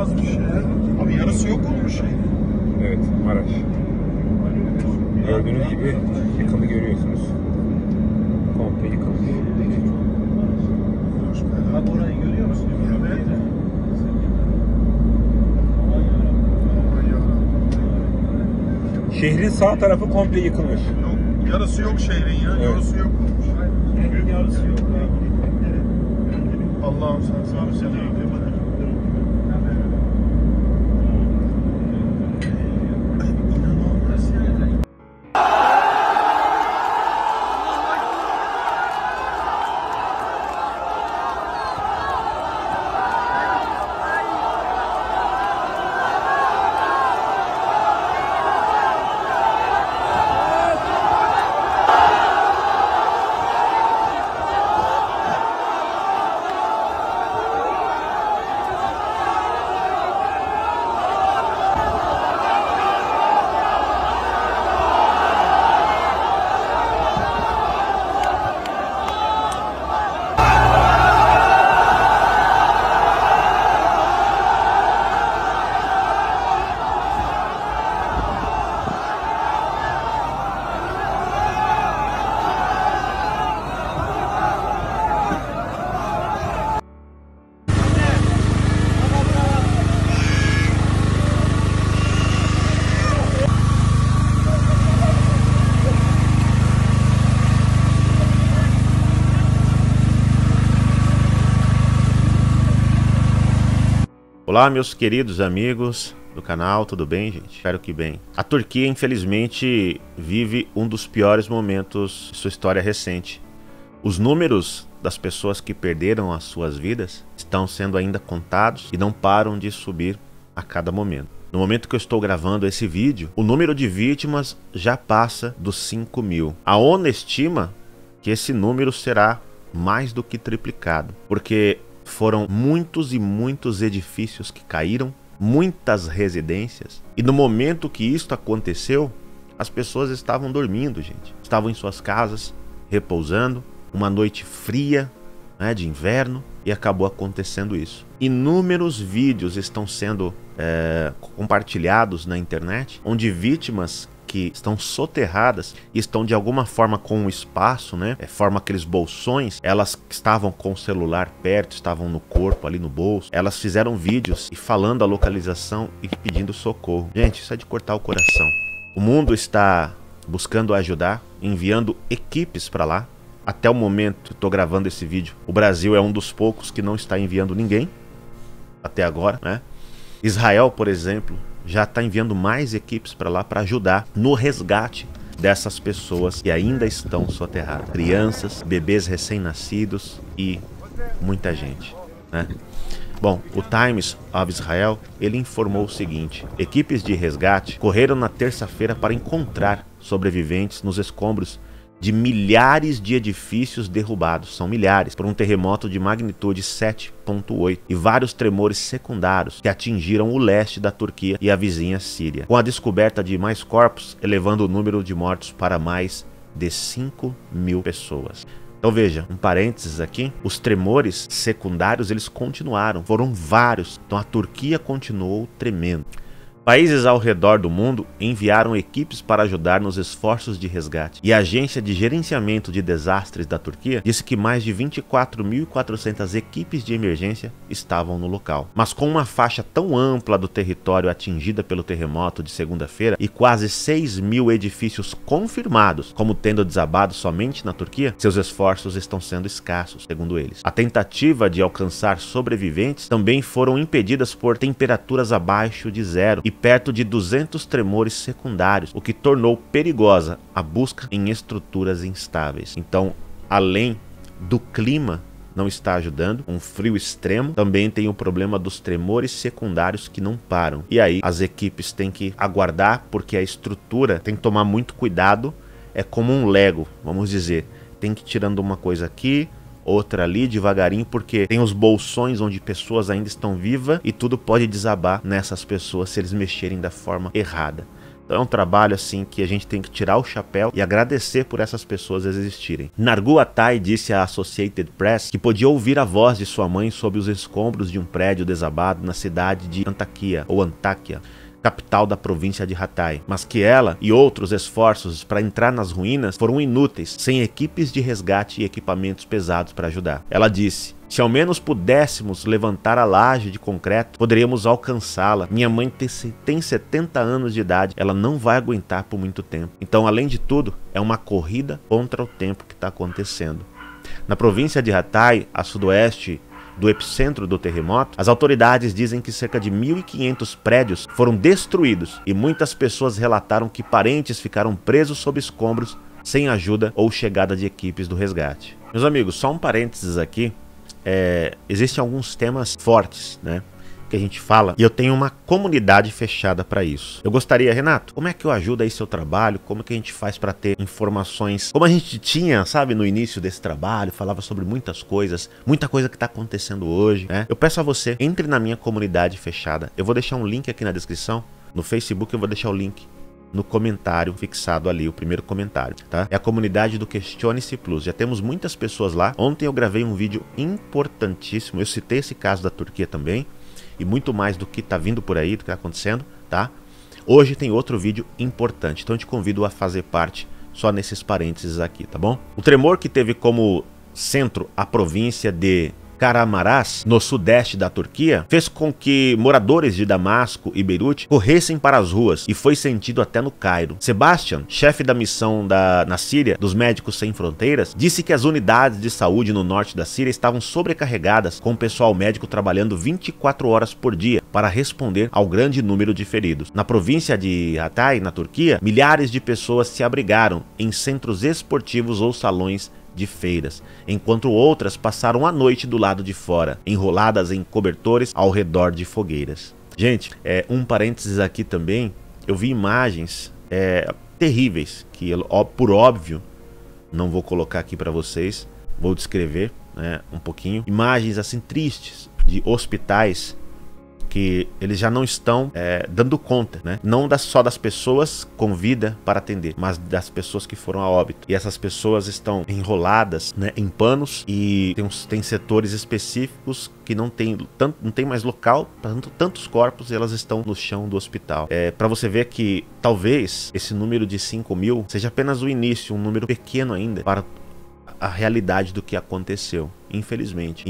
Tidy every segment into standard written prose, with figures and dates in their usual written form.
azmış. Abi yarısı yok olmuş şey. Evet, Maraş. Gördüğünüz gibi yıkımı görüyorsunuz. Komple yıkılmış. Bak orayı görüyor musun? Şehrin sağ tarafı komple yıkılmış. Yok, yarısı yok şehrin ya. Evet. Yarısı yok olmuş. Şehrin yarısı yok. Allah'ım sen sağ olsun. İnanılmaz yani. Olá, meus queridos amigos do canal, tudo bem, gente? Espero que bem. A Turquia, infelizmente, vive um dos piores momentos de sua história recente. Os números das pessoas que perderam as suas vidas estão sendo ainda contados e não param de subir a cada momento. No momento que eu estou gravando esse vídeo, o número de vítimas já passa dos 5.000. A ONU estima que esse número será mais do que triplicado, porque foram muitos e muitos edifícios que caíram, muitas residências, e no momento que isso aconteceu, as pessoas estavam dormindo, gente. Estavam em suas casas, repousando, uma noite fria, né, de inverno, e acabou acontecendo isso. Inúmeros vídeos estão sendo compartilhados na internet, onde vítimas que estão soterradas e estão de alguma forma com um espaço, né? Forma aqueles bolsões. Elas estavam com o celular perto, estavam no corpo, ali no bolso. Elas fizeram vídeos e falando a localização e pedindo socorro. Gente, isso é de cortar o coração. O mundo está buscando ajudar, enviando equipes para lá. Até o momento que estou gravando esse vídeo, o Brasil é um dos poucos que não está enviando ninguém. Até agora, né? Israel, por exemplo, já está enviando mais equipes para lá para ajudar no resgate dessas pessoas que ainda estão soterradas. Crianças, bebês recém-nascidos e muita gente, né? Bom, o Times of Israel, ele informou o seguinte: equipes de resgate correram na terça-feira para encontrar sobreviventes nos escombros de milhares de edifícios derrubados, são milhares, por um terremoto de magnitude 7,8 e vários tremores secundários que atingiram o leste da Turquia e a vizinha Síria, com a descoberta de mais corpos, elevando o número de mortos para mais de 5.000 pessoas. Então veja, um parênteses aqui, os tremores secundários eles continuaram, foram vários, então a Turquia continuou tremendo. Países ao redor do mundo enviaram equipes para ajudar nos esforços de resgate. E a Agência de Gerenciamento de Desastres da Turquia disse que mais de 24.400 equipes de emergência estavam no local. Mas com uma faixa tão ampla do território atingida pelo terremoto de segunda-feira e quase 6.000 edifícios confirmados como tendo desabado somente na Turquia, seus esforços estão sendo escassos, segundo eles. A tentativa de alcançar sobreviventes também foram impedidas por temperaturas abaixo de zero e perto de 200 tremores secundários, o que tornou perigosa a busca em estruturas instáveis. Então, além do clima não está ajudando, um frio extremo, também tem o problema dos tremores secundários que não param. E aí as equipes têm que aguardar, porque a estrutura tem que tomar muito cuidado, é como um Lego, vamos dizer, tem que ir tirando uma coisa aqui, outra ali, devagarinho, porque tem os bolsões onde pessoas ainda estão vivas e tudo pode desabar nessas pessoas se eles mexerem da forma errada. Então é um trabalho assim que a gente tem que tirar o chapéu e agradecer por essas pessoas existirem. Nargu Atai disse à Associated Press que podia ouvir a voz de sua mãe sob os escombros de um prédio desabado na cidade de Antakya, ou Antáquia, capital da província de Hatay, mas que ela e outros esforços para entrar nas ruínas foram inúteis, sem equipes de resgate e equipamentos pesados para ajudar. Ela disse: se ao menos pudéssemos levantar a laje de concreto, poderíamos alcançá-la. Minha mãe tem 70 anos de idade, ela não vai aguentar por muito tempo. Então, além de tudo, é uma corrida contra o tempo que está acontecendo. Na província de Hatay, a sudoeste do epicentro do terremoto, as autoridades dizem que cerca de 1.500 prédios foram destruídos e muitas pessoas relataram que parentes ficaram presos sob escombros sem ajuda ou chegada de equipes do resgate. Meus amigos, só um parênteses aqui, existem alguns temas fortes, né, que a gente fala, e eu tenho uma comunidade fechada para isso. Eu gostaria, Renato, como é que eu ajudo aí seu trabalho? Como é que a gente faz para ter informações? Como a gente tinha, sabe, no início desse trabalho, falava sobre muitas coisas, muita coisa que está acontecendo hoje, né? Eu peço a você, entre na minha comunidade fechada. Eu vou deixar um link aqui na descrição. No Facebook eu vou deixar o link no comentário fixado ali, o primeiro comentário, tá? É a comunidade do Questione-se Plus. Já temos muitas pessoas lá. Ontem eu gravei um vídeo importantíssimo. Eu citei esse caso da Turquia também. E muito mais do que está vindo por aí, do que está acontecendo, tá? Hoje tem outro vídeo importante, então eu te convido a fazer parte só nesses parênteses aqui, tá bom? O tremor que teve como centro a província de Kahramanmaraş, no sudeste da Turquia, fez com que moradores de Damasco e Beirute corressem para as ruas e foi sentido até no Cairo. Sebastian, chefe da missão na Síria dos Médicos Sem Fronteiras, disse que as unidades de saúde no norte da Síria estavam sobrecarregadas, com o pessoal médico trabalhando 24 horas por dia para responder ao grande número de feridos. Na província de Hatay, na Turquia, milhares de pessoas se abrigaram em centros esportivos ou salões de feiras, enquanto outras passaram a noite do lado de fora, enroladas em cobertores ao redor de fogueiras. Gente, um parênteses aqui também, eu vi imagens terríveis, que por óbvio, não vou colocar aqui para vocês, vou descrever, né, um pouquinho. Imagens assim tristes de hospitais que eles já não estão dando conta, né? Não só das pessoas com vida para atender, mas das pessoas que foram a óbito. E essas pessoas estão enroladas, né, em panos, e tem setores específicos que não tem mais local para tantos corpos, e elas estão no chão do hospital. Para você ver que talvez esse número de 5.000 seja apenas o início, um número pequeno ainda para a realidade do que aconteceu, infelizmente. Em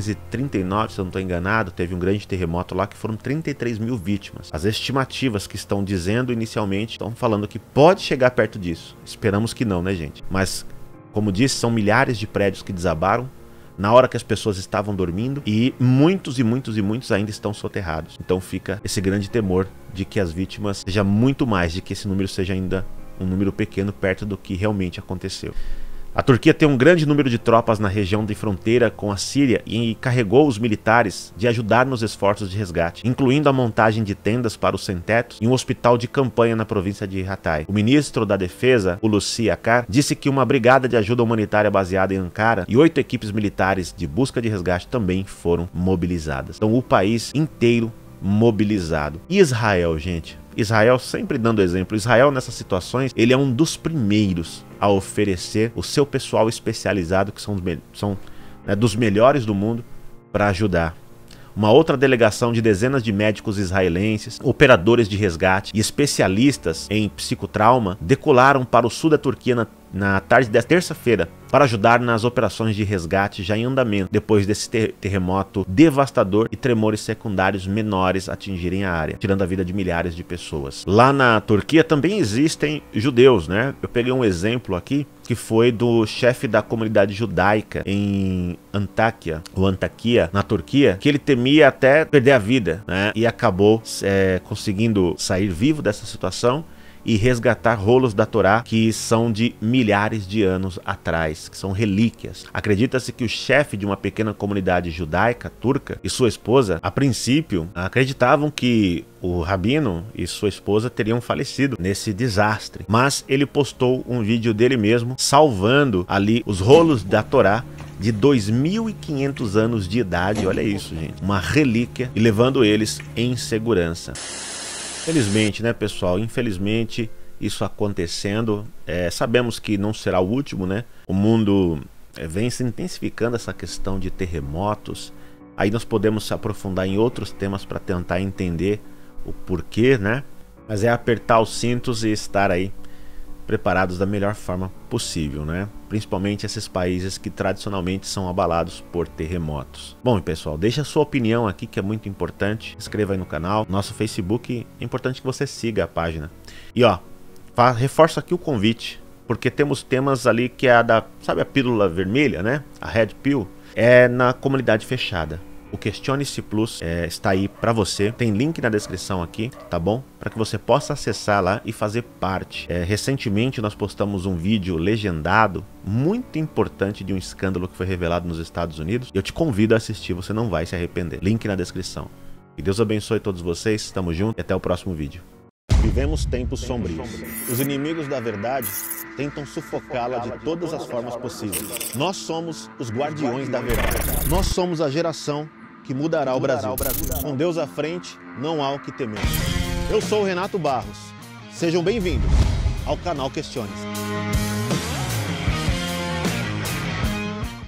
1939, se eu não estou enganado, teve um grande terremoto lá que foram 33.000 vítimas. As estimativas que estão dizendo inicialmente estão falando que pode chegar perto disso. Esperamos que não, né, gente? Mas, como disse, são milhares de prédios que desabaram na hora que as pessoas estavam dormindo, e muitos ainda estão soterrados. Então fica esse grande temor de que as vítimas seja muito mais, de que esse número seja ainda um número pequeno perto do que realmente aconteceu. A Turquia tem um grande número de tropas na região de fronteira com a Síria e encarregou os militares de ajudar nos esforços de resgate, incluindo a montagem de tendas para os sem-tetos e um hospital de campanha na província de Hatay. O ministro da Defesa, Hulusi Akar, disse que uma brigada de ajuda humanitária baseada em Ankara e 8 equipes militares de busca de resgate também foram mobilizadas. Então o país inteiro mobilizado. E Israel, gente? Israel sempre dando exemplo. Israel nessas situações, ele é um dos primeiros a oferecer o seu pessoal especializado, que são dos melhores do mundo, para ajudar. Uma outra delegação de dezenas de médicos israelenses, operadores de resgate e especialistas em psicotrauma decolaram para o sul da Turquia na tarde desta terça-feira para ajudar nas operações de resgate já em andamento depois desse terremoto devastador e tremores secundários menores atingirem a área, tirando a vida de milhares de pessoas. Lá na Turquia também existem judeus, né? Eu peguei um exemplo aqui que foi do chefe da comunidade judaica em Antáquia, na Turquia, que ele temia até perder a vida, né? E acabou conseguindo sair vivo dessa situação e resgatar rolos da Torá que são de milhares de anos atrás, que são relíquias. Acredita-se que o chefe de uma pequena comunidade judaica turca e sua esposa, a princípio, acreditavam que o rabino e sua esposa teriam falecido nesse desastre, mas ele postou um vídeo dele mesmo salvando ali os rolos da Torá de 2.500 anos de idade, olha isso, gente, uma relíquia, e levando eles em segurança. Infelizmente, né, pessoal? Infelizmente, isso acontecendo. Sabemos que não será o último, né? O mundo vem se intensificando essa questão de terremotos. Aí nós podemos se aprofundar em outros temas para tentar entender o porquê, né? Mas é apertar os cintos e estar aí preparados da melhor forma possível, né? Principalmente esses países que tradicionalmente são abalados por terremotos. Bom, pessoal, deixa a sua opinião aqui, que é muito importante. Se inscreva aí no canal, nosso Facebook, é importante que você siga a página. E ó, reforço aqui o convite, porque temos temas ali que é sabe a pílula vermelha, né? A Red Pill, é na comunidade fechada. O Questione-se Plus está aí para você, tem link na descrição aqui, tá bom? Para que você possa acessar lá e fazer parte. Recentemente nós postamos um vídeo legendado, muito importante, de um escândalo que foi revelado nos Estados Unidos. Eu te convido a assistir, você não vai se arrepender. Link na descrição. Que Deus abençoe todos vocês, estamos juntos e até o próximo vídeo. Vivemos tempos sombrios. Os inimigos da verdade tentam sufocá-la de todas as formas possíveis. Nós somos os guardiões da verdade. Nós somos a geração que mudará o Brasil. Com Deus à frente, não há o que temer. Eu sou o Renato Barros. Sejam bem-vindos ao canal Questione-se.